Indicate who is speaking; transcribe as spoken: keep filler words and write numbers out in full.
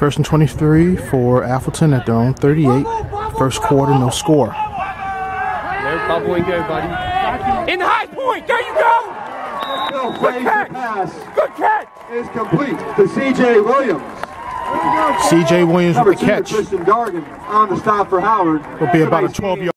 Speaker 1: First and twenty-three for Atholton at their own thirty-eight. First quarter, no score.
Speaker 2: They're bubbling good, buddy. In the high point, there you go! Good catch!
Speaker 3: Pass
Speaker 2: Good catch!
Speaker 3: is complete to C J Williams.
Speaker 1: C J Williams with the catch.
Speaker 3: Christian Gargan on the stop for Howard.
Speaker 1: Will be about a twelve yard.